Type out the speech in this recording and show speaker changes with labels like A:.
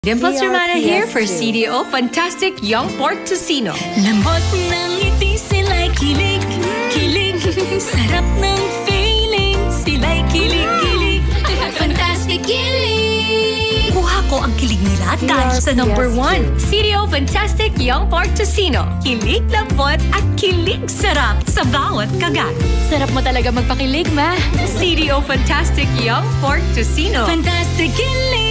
A: Dimples Romana here for
B: DRPS
A: CDO Funtastyk Tocino.
C: Lambot ng ngiti, sila'y kilig, kilig. Sarap ng feeling, sila'y kilig, kilig. Funtastykilig.
A: Kuha ko ang kilig nila dahil sa number 1. CDO Funtastyk Tocino. Kilig, lambot at kilig sarap sa bawat kagat.
C: Sarap mo talaga magpakilig, ma.
A: CDO Funtastyk Tocino.
C: Funtastykilig.